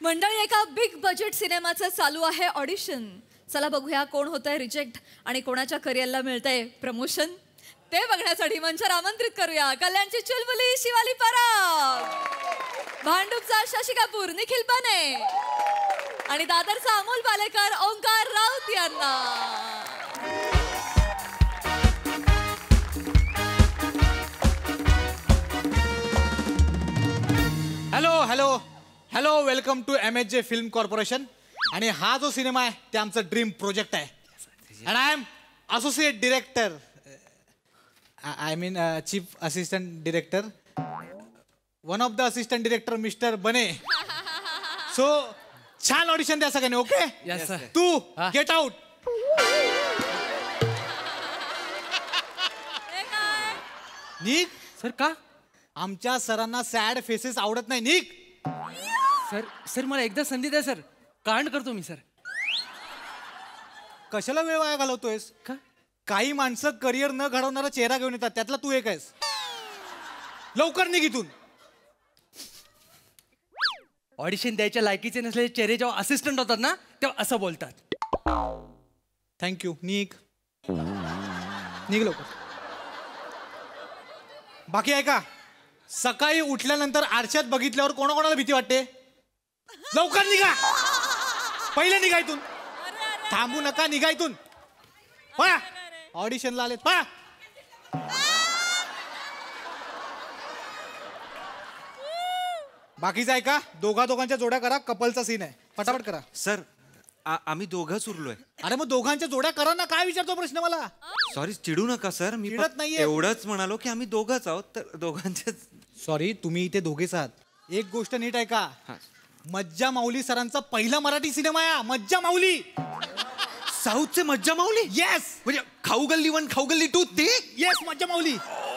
मंडळी, एका big budget सिनेमाचं चालू आहे ऑडिशन. चला बघूया कोण होतंय रिजेक्ट आणि कोणाच्या करिअरला मिळतंय प्रमोशन. ते बघण्यासाठी मंचावर आमंत्रित करूया कल्याणची चुलबुली शिवाली पराग, भांडूपचा शशी कपूर निखिल बने आणि दादरचा अमोल पालेकर ओंकार राऊत यांना. Hello hello hello, welcome to MHJ film corporation. आणि हा जो सिनेमा आहे ते आमचं ड्रीम प्रोजेक्ट आहे. And I am associate director, I mean chief assistant director, one of the assistant director mister Bane. So छान ऑडिशन द्या सगळ्यांनी. Okay, yes sir. तू गेट आउट. निक सर का? आमच्या सरांना सॅड फेसेस आवडत नाही. निक सर सर मला एकदा संधी द्या सर, कांड करतो मी सर. कशाला वेळ वाया घालवतोयस? का? काही माणसं करिअर न घडवणारा चेहरा घेऊन येतात, त्यातला तू एक आहेस. लवकर निघ इथून. ऑडिशन द्यायच्या लायकीचे नसलेले चेहरे जेव्हा असिस्टंट होतात ना तेव्हा असं बोलतात. थँक्यू. निघ निघ लवकर. बाकी आहे का? सकाळी उठल्यानंतर आरशात बघितल्यावर कोणाकोणाला भीती वाटते? लवकर निघा. पहिले निघा इथून. थांबू नका, निघा इथून. पळा. ऑडिशनला आलेत, पळा. बाकीचं आहे का? दोघांच्या जोड्या करा. कपलचा सीन आहे, फटाफट करा. सर आम्ही दोघंच उरलोय. अरे मग दोघांच्या जोड्या करा ना. काय विचारतो प्रश्न मला? सॉरी, चिडू नका सर. मी चिडत नाहीये. एवढंच म्हणालो की आम्ही दोघंच आहोत, तर दोघांचे. सॉरी, तुम्ही इथे दोघेच आहात. एक गोष्ट नीट आहे का? मज्जा माऊली सरांचा पहिला मराठी सिनेमा आहे. मज्जा माऊली. साऊथचे मज्जा माऊली. येस. म्हणजे खाऊ गल्ली 1 खाऊ गल्ली 2 ते. येस, मज्जा माऊली.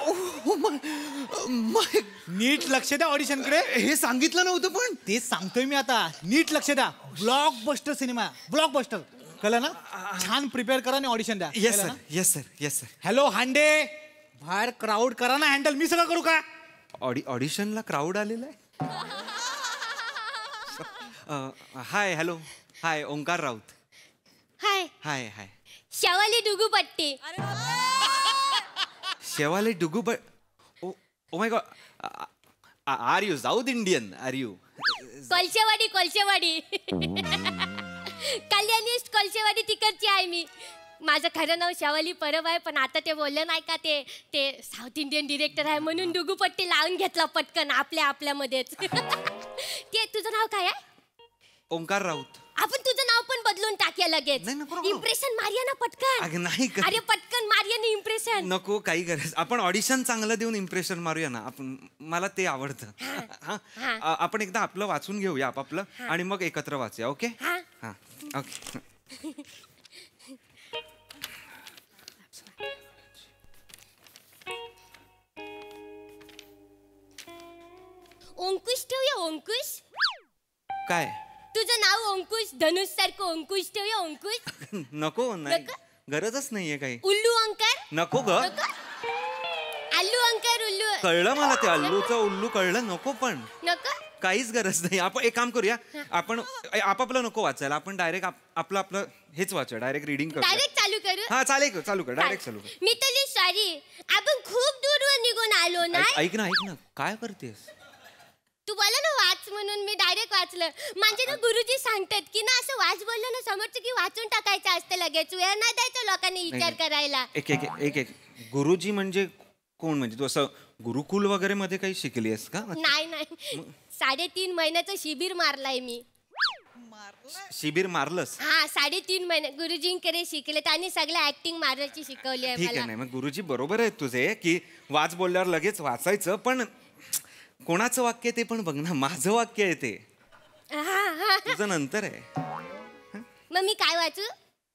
नीट लक्ष द्या ऑडिशन कडे. हे सांगितलं नव्हतं पण. तेच सांगतोय मी आता. नीट लक्ष द्या. Blockbuster cinema, blockbuster. कळलं ना? छान प्रिपेअर करा आणि ऑडिशन द्या. Yes sir, yes sir, yes sir. Hello Hande, बाहेर क्राऊड करा ना हँडल. मी सगळं करू का? ऑडिशनला क्राऊड आलेला आहे. Hi, hello, hi, Omkar Raut. Hi hi hi. Shawali Dugupatti. Shewale Dugu. Oh my god, are you South Indian? Are you? Kolshewadi Kolshewadi. कल्याणिस्ट कोलशेवाडी तिकडची आहे मी. माझं खरं नाव शवाली परब आहे, पण आता ते बोललं नाही का ते साऊथ इंडियन डिरेक्टर आहे म्हणून डुगुपट्टी लावून घेतला पटकन आपल्यामध्येच. ते तुझं नाव काय आहे? ओंकार राऊत. आपण तुझं नाव पण बदलून टाकूया लगेच. नाही, नको. इम्प्रेशन मारिया ना पटकन. अगं नाही कर. अरे पटकन मारिया ना इम्प्रेशन. नको, काही गरज. आपण ऑडिशन चांगलं देऊन इम्प्रेशन मारूया ना आपण. मला ते आवडतं. हा, आपण एकदा आपलं वाचून घेऊया आपापलं आणि मग एकत्र वाचूया. ओके? हा, ओके. अंकुश ठेवूया. अंकुश काय? तुझं नाव अंकुश, धनुष सारखं अंकुश ठेवूया. अंकुश. नको, नाही गरजच नाहीये काही. उल्लू अंकर नको ग. अल्लू अंकर. उल्लू कळलं मला ते अल्लूचं उल्लू कळलं. नको पण नको. काहीच गरज नाही. आपण एक काम करूया, आपण आपापलं नको वाचायला. आपण डायरेक्ट आपलं हेच वाचा. डायरेक्ट रिडिंग करू. डायरेक्ट चालू करू. हा चालेल, चालू कर. डायरेक्ट चालू कर. मी तरी सॉरी, आपण खूप दूरवर निघून आलो ना. ऐक ना, काय करतेस? तू बोला ना वाच म्हणून मी डायरेक्ट वाचलं. म्हणजे ना गुरुजी सांगतात की ना असं वाच बोललं ना समोरचं की वाचून टाकायचं असतं लगेच. वेळ नाही द्यायचं लोकांनी विचार करायला. एक गुरुजी म्हणजे कोण? म्हणजे तू असं गुरुकुल वगैरे मध्ये काही शिकली आहेस का? नाही 3.5 महिन्याचं शिबिर मारलाय मी. शिबिर मारलंस? हा, 3.5 महिने गुरुजींकडे शिकले. त्यांनी सगळं ऍक्टिंग मारायची शिकवली आहे ठीक आहे. मला. नाही, मग गुरुजी बरोबर आहेत तुझे की वाच बोलल्यावर लगेच वाचायचं, पण कोणाचं वाक्य ते पण बघ ना. माझं वाक्य आहे ते, तुझं नंतर आहे. मग मी काय वाचू?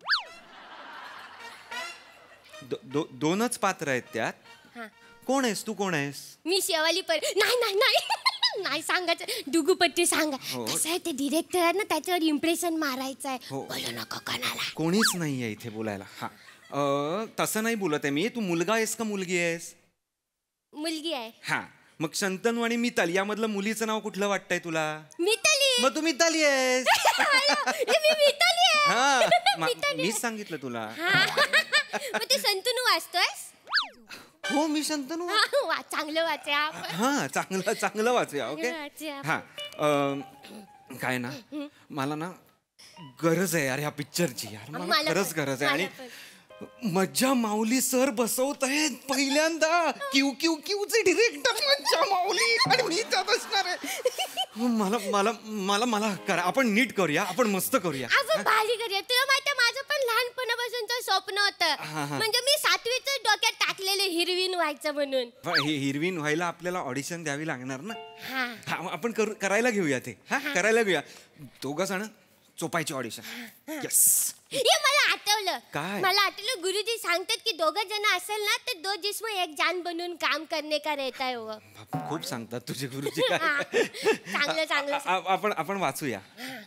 दोनच पात्र आहेत त्यात. कोण आहेस तू? कोण आहेस? मी शेवाली पर. नाही सांगायचं. डुगुपट्टी सांगा. कसं आहे ते डिरेक्टर आहे ना, त्याच्यावर इम्प्रेशन मारायचं आहे. बोलू नको कोणाला. कोणीच नाही आहे इथे बोलायला. हा, तसं नाही बोलत आहे मी. तू मुलगा आहेस का मुलगी आहेस? मुलगी आहे. हा, मग शंतनू आणि मितल यामधलं मुलीचं नाव कुठलं वाटतंय तुला? मिताली. मग तू मिताली आहेस. मी मिताली आहे. हा मीच सांगितलं तुला. मग ते संतनू वाचतोयस? हो मी शंतनू. चांगलं वाचा. हा चांगलं वाचूया. ओके वाचूया. हा काय ना मला ना गरज आहे यार ह्या पिक्चरची. यार मला खरंच गरज आहे. आणि मज्जा माऊली सर बसवत आहेत पहिल्यांदा. क्यू क्यू क्यूचे डिरेक्टर मज्जा माऊली आणि मी त्यात असणार आहे. मला मला मला मला करा. आपण नीट करूया. आपण मस्त करूया. आपण भारी करूया. तुला माहिती माझं पण लहानपणापासूनचं स्वप्न होतं. म्हणजे मी 7वीच डोक्यात टाकलेलं हिरवीन व्हायचं म्हणून. हे हिरवीन व्हायला आपल्याला ऑडिशन द्यावी लागणार ना. हा आपण करायला घेऊया ते. करायला घेऊया. दोघं जण चोपायची ऑडिशन. येस. मला आठवलं. काय? मला आठवलं गुरुजी सांगतात की दोघं जण असेल ना तर 2 जिस्म एक जान बनून काम करने का रहता है वो. खूप सांगतात तुझे गुरुजी. चांगलं. आपण वाचूया.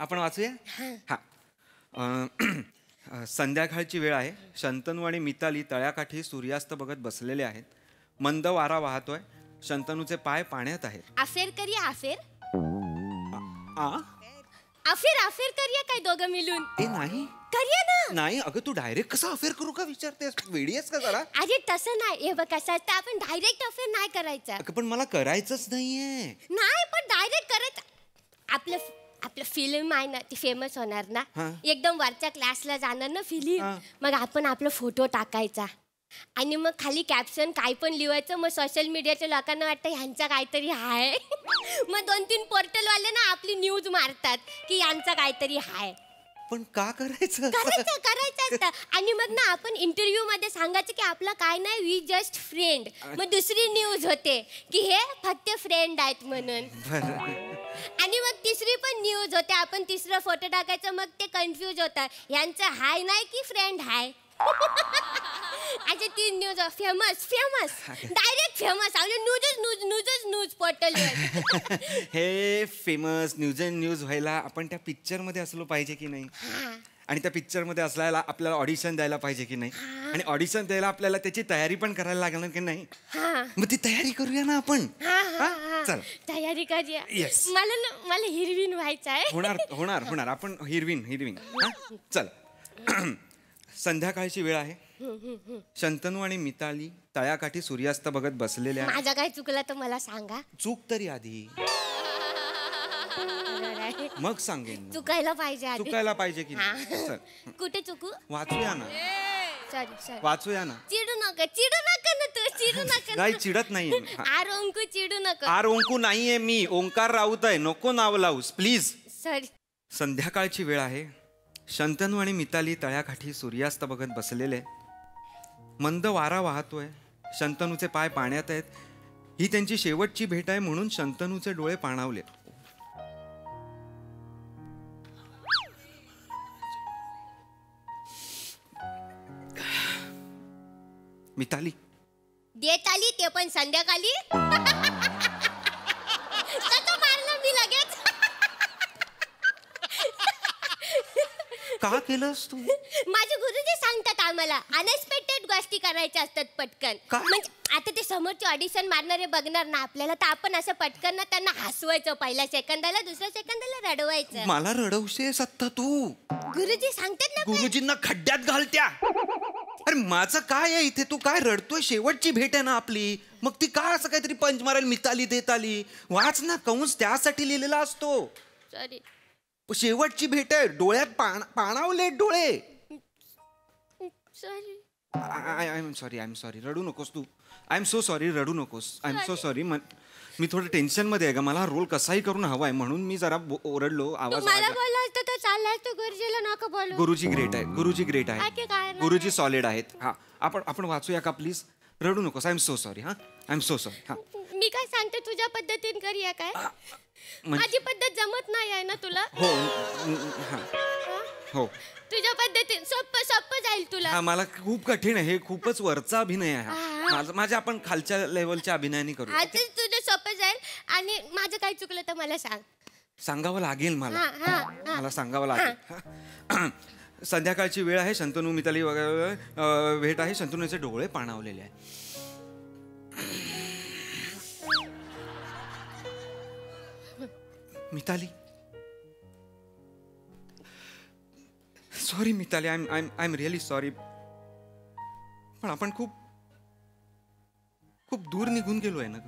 हा संध्याकाळची वेळ आहे. शंतनू आणि मिताली तळ्याकाठी सूर्यास्त बघत बसलेले आहेत. मंद वारा वाहतोय. शंतनूचे पाय पाण्यात आहेत. अफेर करूया. अफेर करूया काय दोघं मिळून? ते नाही करूया ना. नाही अगं तू डायरेक्ट कसा अफेअर करू का विचारतेस? वेडी आहेस का जरा? अरे तसं नाही. हे बघ कसं असतं आपण डायरेक्ट अफेर नाही करायचं. अगं पण मला करायचंच नाहीये. नाही पण डायरेक्ट करायचं. आपलं फिल्म आहे ना ती फेमस होणार ना. एकदम वरच्या क्लासला जाणार ना फिल्म. मग आपण आपला फोटो टाकायचा आणि मग खाली कॅप्शन काय पण लिहायचं. मग सोशल मीडियाच्या लोकांना वाटतं ह्यांचा काहीतरी आहे. मग 2-3 पोर्टलवाले ना आपली न्यूज मारतात की यांचा काहीतरी आहे. पण का करायचं? करायचं असतं. आणि मग ना आपण इंटरव्ह्यू मध्ये सांगायचं की आपला काय नाही वी जस्ट फ्रेंड. मग दुसरी न्यूज होते की हे फक्त फ्रेंड आहेत म्हणून. आणि मग तिसरी पण न्यूज होते. आपण तिसरा फोटो टाकायचं. मग ते कन्फ्यूज होतात ह्यांचं हाय नाही की फ्रेंड हाय. अच्छा 3 news famous direct famous. News portal. हे फेमस न्यूज व्हायला आपण त्या पिक्चर मध्ये असलो पाहिजे की नाही? आणि त्या पिक्चर मध्ये असल्याला आपल्याला ऑडिशन द्यायला पाहिजे की नाही? आणि ऑडिशन द्यायला आपल्याला त्याची तयारी पण करायला लागणार की नाही? मग ती तयारी करूया ना आपण. चल तयारी करूया. Yes. मला हिरवीन व्हायचं आहे. होणार आपण हिरवीन. चल संध्याकाळची वेळ आहे. शंतनू आणि मिताली तळ्याकाठी सूर्यास्त बघत बसलेले आहेत. माझा काय चुकला तर मला सांगा. चूक तरी आधी मग सांगेन. चुकायला पाहिजे की नाही? चल कुठे चुकू? वाचूया ना. सॉरी वाचूया ना. चिडू नका ना तू. चिडू नका. नाही चिडत नाहीये. आर ओंकू चिडू नका. आर ओंकू नाहीये मी. ओंकार राऊत आहे. नको नाव लावूस प्लीज. सॉरी. संध्याकाळची वेळ आहे. शंतनू आणि मिताली तळ्याकाठी सूर्यास्त बघत बसलेले. मंद वारा वाहतोय. शंतनूचे पाय पाण्यात आहेत. ही त्यांची शेवटची भेट आहे म्हणून शंतनूचे डोळे पाणावले. मिताली देत आली ते पण संध्याकाळी. कसं मारलं मी लगेच. का केलंस तू? माझे गुरुजी सांगतात आम्हाला अनएक्सपेक्टेड गोष्टी करायच्या असतात पटकन. म्हणजे आता ते समोरचे ऑडिशन मारणारे बघणार ना आपल्याला तर आपण असं पटकन ना त्यांना हसवायचं. पहिल्या सेकंदाला दुसऱ्या सेकंदाला रडवायचं. मला रडवशीस आता तू? गुरुजी सांगतात ना. गुरुजींना खड्ड्यात घालत्या. अरे माझं काय आहे इथे? तू काय रडतोय? शेवटची भेट आहे ना आपली. मग ती का असं काहीतरी पंच मारायला मिताली देत आली? वाच ना कंस त्यासाठी लिहिलेला असतो. सॉरी. शेवटची भेट आहे. डोळ्यात पाणावले डोळे. सॉरी. I am sorry. रडू नकोस तू. I am so sorry. रडू नकोस. I am so sorry. मी थोडं टेन्शन मध्ये आहे का. मला रोल कसाही करून हवाय म्हणून मी जरा ओरडलो. आवाज बोलला असतं तर चालला असतं. गुरुजीला नका बोलू. गुरुजी ग्रेट आहे. गुरुजी सॉलिड आहेत. हा आपण वाचूया का प्लीज? रडू नकोस. I am so sorry. I am so sorry. हा मी काय सांगते तुझ्या पद्धतीने करूया काय? माझी पद्धत जमत नाही आहे ना तुला? हो तुझ्या पद्धतीने सोप्प जाईल तुला. मला खूप कठीण आहे. हे खूपच वरचा अभिनय आहे. माझ्या आपण खालच्या लेवलच्या अभिनयाने करू. तुझं सोपं जाईल. आणि माझं काय चुकलं तर मला सांग. सांगावं लागेल मला सांगावं लागेल. संध्याकाळची वेळ आहे. शंतनू मिताली वगैरे भेट आहे. शंतनूचे डोळे पाणावलेले आहे. Mitali sorry Mitali, I am really sorry. पण आपण खूप खूप दूर निघून गेलोय ना.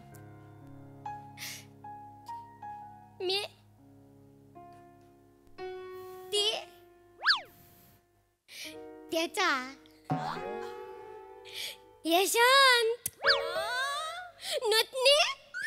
मी त्याचा यशवंत नुतनी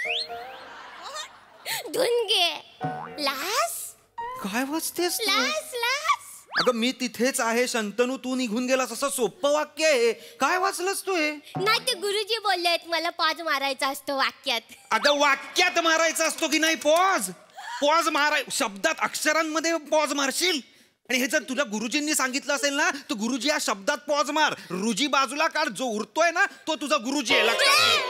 धुनगे लास काय वाचतेस तू? लास लास. अगं मी तिथेच आहे शंतनू, तू निघून गेलास असं सोपं वाक्य आहे. काय वाचलंस तू हे? नाही ते गुरुजी बोलले आहेत मला पॉज मारायचा असतो वाक्यात. अगं वाक्यात मारायचा असतो की नाही पॉज? पॉज माराय शब्दात अक्षरांमध्ये पॉज मारशील. आणि हे जर तुला गुरुजींनी सांगितलं असेल ना तर गुरुजी या शब्दात पॉज मार. रुजी बाजूला काढ, जो उरतोय ना तो तुझा गुरुजी आहे. लक्षात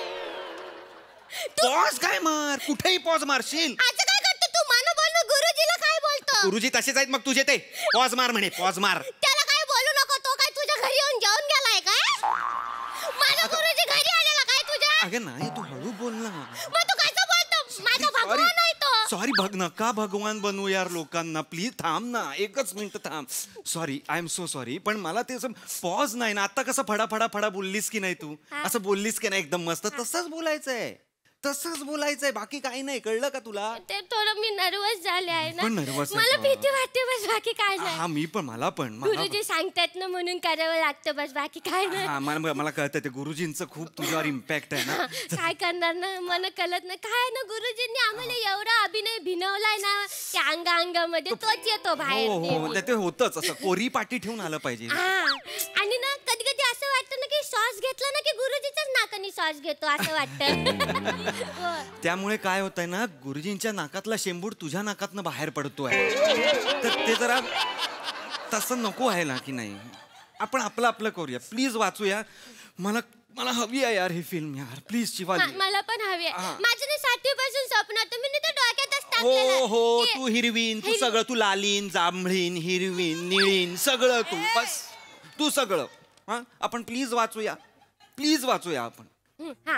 पॉज काय मार, कुठेही पॉज मारशील. असं काय करतो तू? मानो बोल गुरुजीला काय बोलतो? गुरुजी तसेच आहेत मग तुझे ते. पॉज मार म्हणे, पॉज मार. त्याला काय बोलू नको. तो काय तुझ्या घरी येऊन जेवून गेलाय काय? माझा गुरुजी घरी आलेला काय तुझ्या? अगं नाही, तू हळू बोल ना. मग तू कसं बोलतो? माझा भगवान आहे तो. सॉरी नका भगवान बनवू यार लोकांना. प्लीज थांब ना, एकच मिनिट थांब. Sorry, I am so sorry. पण मला ते पॉज नाही ना. आता कसं फडा बोललीस की नाही तू? असं बोललीस की नाही एकदम मस्त? तसंच बोलायचंय, तसंच बोलायचंय. बाकी काही नाही. कळलं का तुला? ते थोडं मी नर्वस झाले आहे ना. पण nervous आहे मला का? भीती वाटते बस, बाकी काय नाही. हा मी पण, मला पण गुरुजी सांगतात ना म्हणून करावं लागतं बस, बाकी काय नाही. हा मला कळतं ते गुरुजींचं खूप तुझ्यावर इम्पॅक्ट आहे ना. काय करणार ना, मला कळत नाही काय ना. गुरुजींनी आम्हाला एवढा अभिनय भिनवलाय ना त्या अंगामध्ये, तोच येतो बाहेर हो नेहमी. ते होतच असं. कोरी पाठी ठेवून आलं पाहिजे. हा. आणि ना कधी कधी असं वाटतं ना की श्वास घेतला ना की गुरुजीच्याच नाकाने श्वास घेतो असं वाटतं. हो. त्यामुळे काय होतंय ना, गुरुजींच्या नाकातला शेंबूड तुझ्या नाकातनं बाहेर पडतोय. तर ते जरा तसं नको आहे ना की नाही. आपण आपलं करूया. प्लीज वाचूया. मला हवी आहे यार ही फिल्म यार. प्लीज शिवाजी. मला पण हवी आहे. माझं ना 7वी पासून स्वप्न होतं. मी तर डोक्यातच हो टाकलेलं हो, की- तू हिरवीन, तू सगळं, तू लालीन, जांभळीन, हिरवीन, निळीन, सगळं तू. बस तू सगळं. हा आपण प्लीज वाचूया आपण. हा.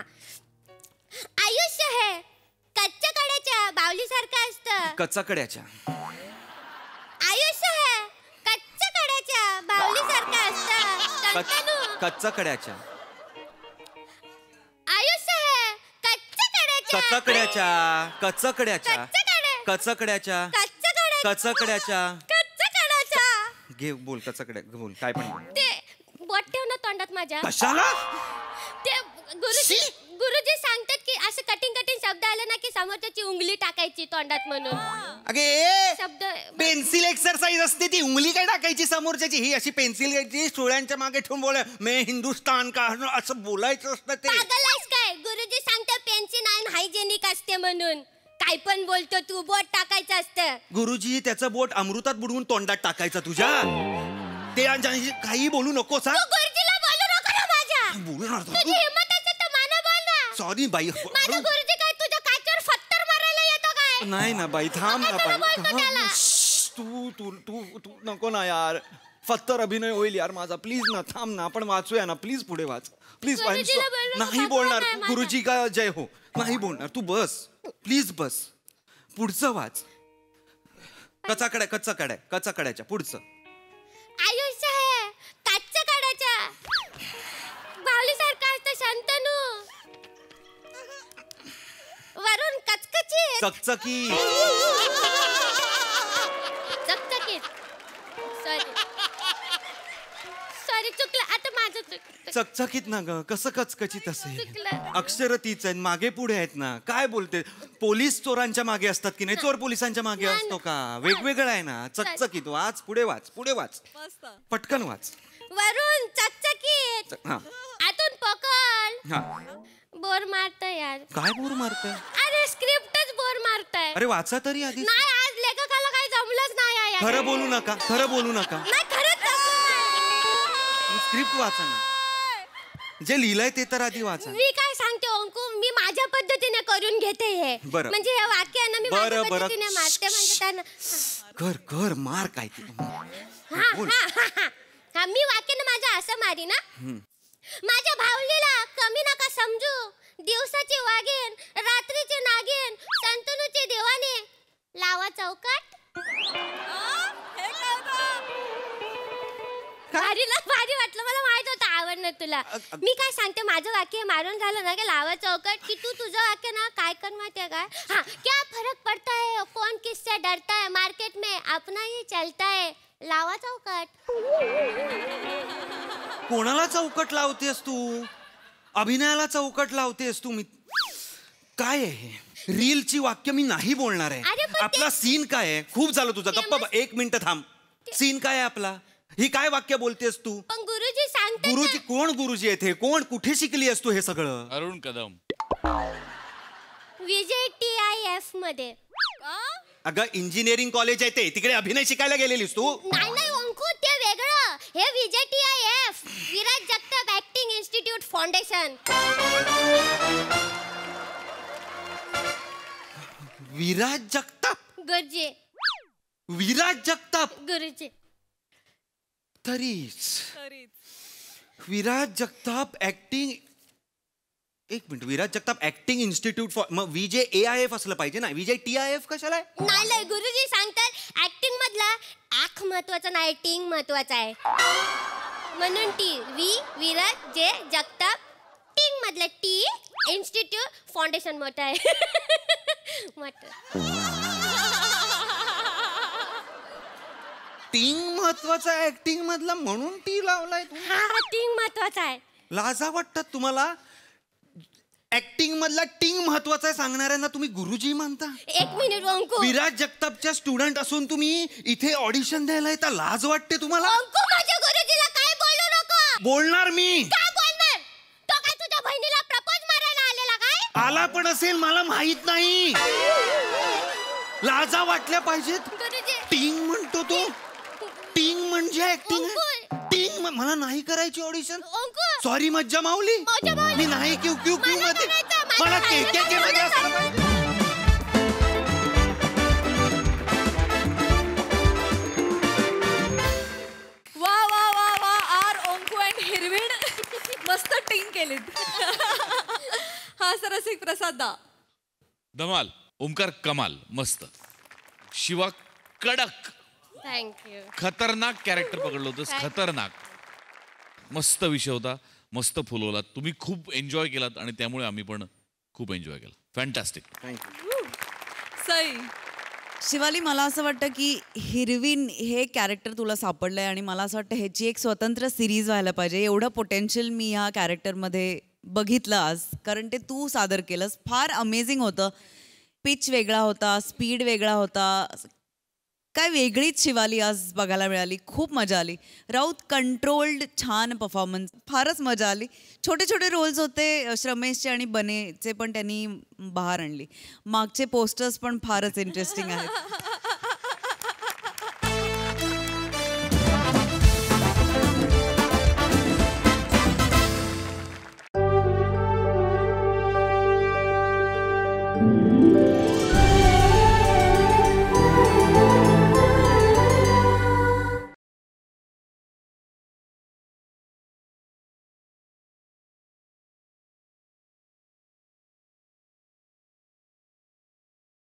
आयुष्य हे कच्च्या कड्याच्या बावलीसारखं असतं. कचाकड्याच्या. आयुष्य हे कच्च्या कड्याच्या बावलीसारखं असतं. शंतनू. कचाकड्याच्या. आयुष्य हे कच्च्या कड्याच्या कचाकड्याच्या. कच्च्या कचाकड्याच्या. घे बोल कचाकड्या बोल. काय पण ते बोट ठेव ना तोंडात माझ्या. कशाला? ते गुरुजी सांगतात की असं कठीण शब्द आले ना की समोरच्याची उंगली टाकायची तोंडात म्हणून. अगे शब्द पेन्सिल एक्सरसाइज असते ती. उंगली काय टाकायची समोरच्याची? ही अशी पेन्सिल घ्यायची, डोळ्यांच्या मागे ठेवून बोल मैं हिंदुस्तान का, असं बोलायचं असतं ते. पागल आहेस काय? गुरुजी सांगतात पेन्सिल हायजेनिक असते म्हणून. काय पण बोलतो तू. बोट टाकायचं असतं. गुरुजी त्याचं बोट अमृतात बुडवून तोंडात टाकायचं तुझ्या. ते काही बोलू नकोस. हा तू गुरुजीला बोलू नको ना माझ्या. बोलणार तुझी हिम्मत असेल तर मला बोल ना. सॉरी बाई. माझा गुरुजी काय तुझ्या काचेवर फत्तर मारायला येतो काय? नाही ना बाई, थांब ना कशाला बाई. बोलतो त्याला? तू तू तू तू नको ना यार. फत्तर अभिनय होईल यार माझा. प्लीज ना, थांब ना. आपण वाचूया ना. प्लीज पुढे वाच. प्लीज. गुरुजीला बोलू नको, नाही भगवान बोलणार. आहे माझा. गुरुजी का जय हो. नाही बोलणार. तू बस प्लीज, बस. पुढचं वाच. कचाकड्याच्या पुढचं. आयुष्य हे कच्च्या कड्याच्या बावलीसारखं असतं. शंतनू. वरून कचकचीत. चकचकी. चकचकीत. सॉरी चुकलं. आता माझं चुकलं. चकचकीत ना ग. कसं कचकचीत असेल? चुकलं. अक्षर तीच आहेत, मागे पुढे आहेत ना. काय बोलते? पोलीस चोरांच्या मागे असतात की नाही? चोर पोलिसांच्या मागे नाही, असतो का? वेगवेगळं आहे ना. चकचकीत. वाच, पुढे वाच. मस्त. पटकन वाच. वरून चकचकीत. हा आतून पकड. हा. बोर मारतय यार. काय बोर मारतोय? अरे स्क्रिप्टच बोर मारतय. अरे वाचा तरी आधी. नाही आज लेखकाला काही जमलंच नाही यार. खरं बोलू नका. नाही खरंच स्क्रिप्ट वाचा ना. जे लिहिलंय ते तर आधी वाचा. मी काय सांगते अंकु, मी माझ्या पद्धतीने करून घेते हे. बरं. म्हणजे हे वाक्य आहे ना मी माझ्या बरं. पद्धतीने मारते. म्हणजे त्यांना कर मार काय ते. बोल. हा मी वाक्य ना माझं असं मारी ना. माझ्या भावलीला कमी नका समजू. दिवसाची वागेन, रात्रीची नागेन, शंतनूची देवाने लावा चौकाट. हे काय होतं? ना तुला. मी काय सांगते, माझं वाक्य मारून झालं ना की लावा चौकट, की तू तुझं वाक्य ना काय कर माहितीये काय, हा क्या फरक पडता है, कौन किससे डरता है, मार्केट में अपना ही चलता है, लावा चौकट. कोणाला चौकट लावतेस तू? अभिनयाला चौकट लावतेस तू? मी काय आहे, रीलची वाक्य मी नाही बोलणार अरे आहे. पण ते- आपला सीन काय आहे? खूप झालं तुझं, गप्पा 1 मिनिट थांब. सीन काय आहे आपला? ही काय वाक्य बोलतेस तू? पण गुरुजी सांगतात गुरुजी कोण? गुरुजी येथे कोण? कुठे शिकली असतो हे सगळं? अरुण कदम. विजय TIF मध्ये. अगं इंजिनिअरिंग कॉलेज आहे ते, तिकडे अभिनय शिकायला गेलेलीस तू? नाही नाही अंकुर, ते वेगळं. हे Vijay TIF, Viraj Jagtap acting institute foundation. Viraj Jagtap? Guruji. Viraj Jagtap Guruji. तरीच विराज जगताप ऍक्टिंग, एक minute, Viraj Jagtap acting institute for, मग विजय AIF असलं पाहिजे ना, विजय TIF कशाला आहे? नाही नाही, गुरुजी सांगतात ऍक्टिंग मधला आख महत्वाचा नाही, टिंग महत्वाचा आहे. म्हणून विराज जे जगताप, टिंग मधला टी इन्स्टिट्यूट फाउंडेशन मोठं आहे. टिंग महत्वाचा आहे ऍक्टिंग मधला, म्हणून टी लावलाय तू? हा टिंग महत्वाचा आहे. लाजा वाटतात तुम्हाला? ऍक्टिंग मधला टिंग महत्वाचा आहे सांगणाऱ्यांना तुम्ही गुरुजी म्हणता? एक मिनिट अंकु. विराज जगतापच्या स्टुडंट असून तुम्ही इथे ऑडिशन द्यायला येता, लाज वाटते तुम्हाला? अंकु, माझ्या गुरुजीला काय बोलू नको. बोलणार मी. काय बोलणार? तो काय तुझ्या बहिणीला प्रपोज मारायला आलेला काय? आला पण असेल, मला माहित नाही. लाजा वाटल्या पाहिजेत. गुरुजी. टिंग म्हणतो तो? टिंग म्हणजे ऍक्टिंग? अंकुर. टिंग मला नाही करायची ऑडिशन. अंकुर. सॉरी मज्जा माऊली, मज्जा माऊली. मी नाही क्यू क्यू क्यू मला मध्ये, करायचं, मला मला के करायचं. मध्ये असलं पाहिजे. वा वा वा वा, आर ओंकू अँड हिरवीण मस्त टिंग केलीत. हा सरसिक प्रसाद दा. धमाल. ओमकार कमाल, मस्त. शिवा कडक, थँक्यू. खतरनाक कॅरेक्टर पकडलं होतंस, खतरनाक. मस्त विषय होता, मस्त फुलवलात तुम्ही, खूप एन्जॉय केलात आणि त्यामुळे आम्ही पण खूप एन्जॉय केला. फॅन्टॅस्टिक. सई. शिवाली, मला असं वाटतं की हिरवीन हे कॅरेक्टर तुला सापडलंय आणि मला असं वाटतं ह्याची एक स्वतंत्र सिरीज व्हायला पाहिजे. एवढं पोटेन्शियल मी ह्या कॅरेक्टरमध्ये बघितलं आज, कारण ते तू सादर केलंस. फार अमेझिंग होतं. पिच वेगळा होता, स्पीड वेगळा होता, काय वेगळीच शिवाली आज बघायला मिळाली. खूप मजा आली. राऊत कंट्रोल्ड, छान परफॉर्मन्स, फारच मजा आली. छोटे छोटे रोल्स होते श्रमेशचे आणि बनेचे, पण त्यांनी बहार आणली. मागचे पोस्टर्स पण फारच इंटरेस्टिंग आहेत.